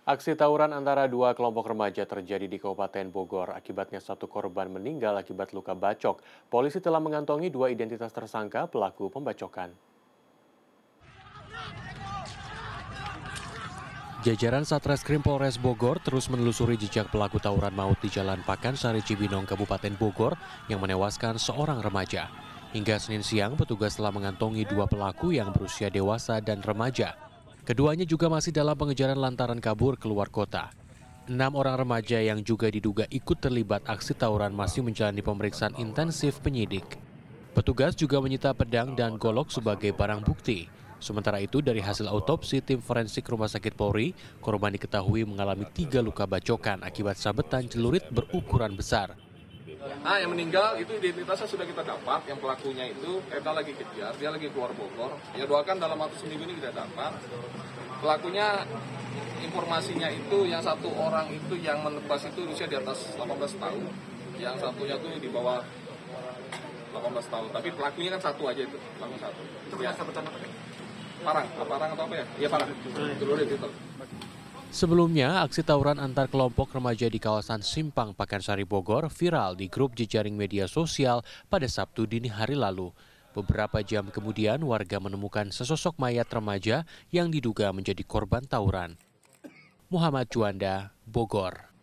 Aksi tawuran antara dua kelompok remaja terjadi di Kabupaten Bogor. Akibatnya satu korban meninggal akibat luka bacok. Polisi telah mengantongi dua identitas tersangka pelaku pembacokan. Jajaran Satreskrim Polres Bogor terus menelusuri jejak pelaku tawuran maut di Jalan Pakansari Cibinong, Kabupaten Bogor yang menewaskan seorang remaja. Hingga Senin siang, petugas telah mengantongi dua pelaku yang berusia dewasa dan remaja. Keduanya juga masih dalam pengejaran lantaran kabur keluar kota. 6 orang remaja yang juga diduga ikut terlibat aksi tawuran masih menjalani pemeriksaan intensif penyidik. Petugas juga menyita pedang dan golok sebagai barang bukti. Sementara itu, dari hasil autopsi tim forensik Rumah Sakit Polri, korban diketahui mengalami 3 luka bacokan akibat sabetan celurit berukuran besar. Nah, yang meninggal itu identitasnya sudah kita dapat, yang pelakunya itu kita lagi kejar, dia lagi keluar Bogor. Ya doakan dalam waktu seminggu ini kita dapat. Pelakunya informasinya itu yang satu orang itu yang menebas itu usia di atas 18 tahun, yang satunya tuh di bawah 18 tahun. Tapi pelakunya kan satu aja itu, pelaku satu. Itu ya. Sabetan apa? Parang atau apa ya? Iya parang. Celurit itu. Sebelumnya, aksi tawuran antar kelompok remaja di kawasan Simpang Pakansari Bogor viral di grup jejaring media sosial pada Sabtu dini hari lalu. Beberapa jam kemudian, warga menemukan sesosok mayat remaja yang diduga menjadi korban tawuran. Muhammad Juanda, Bogor.